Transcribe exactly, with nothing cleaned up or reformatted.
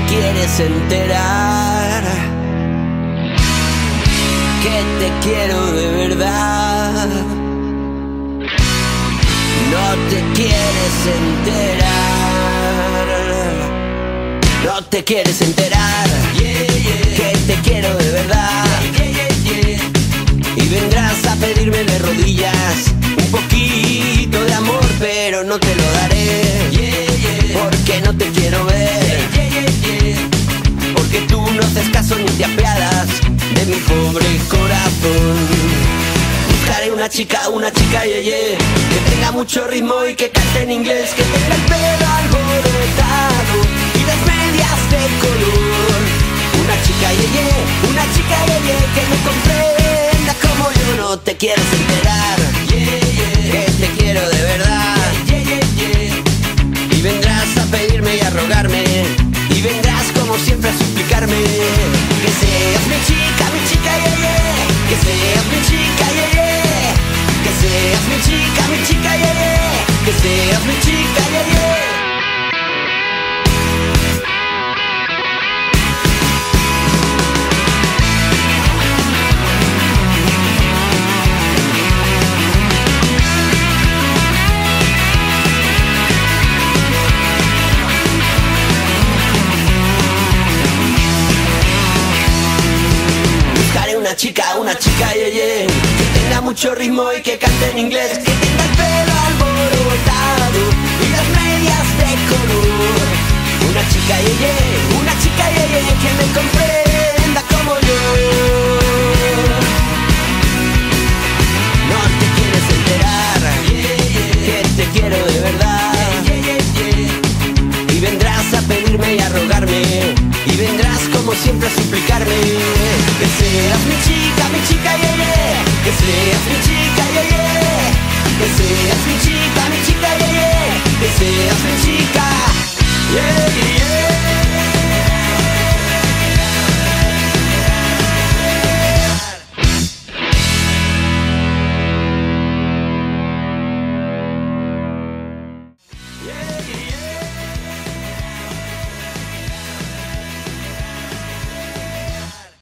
quieres enterar que te quiero de verdad. No te quieres enterar, no te quieres enterar que te quiero de verdad. Y vendrás a pedirme de rodillas un poquito de amor, pero no te lo daré, porque no te quiero ver, porque tú no haces caso ni te apiadas de mi pobre corazón. Buscaré una chica, una chica ye, ye, que tenga mucho ritmo y que cante en inglés, que tenga el pelo alborotado y las medias de color. Una chica ye, ye, una chica ye, ye, que me comprenda como yo. No te quieres enterar que te quiero de verdad. Y vendrás a pedirme y a rogarme, y vendrás como siempre a suplicarme que seas mi chica, mi chica ye, ye, que seas mi chica ye, ye, que seas mi chica, mi chica ye, ye, que seas mi chica ye, ye. Una chica, una chica ye, ye, que tenga mucho ritmo y que cante en inglés, que tenga el pelo alborotado y las medias de color. Una chica ye, ye, una chica ye, ye, que me comprenda como yo. No te quieres enterar que te quiero de verdad. Y vendrás a pedirme y a rogarme, y vendrás como siempre a suplicarme que seas mi chica, mi chica ye, ye, que seas mi chica.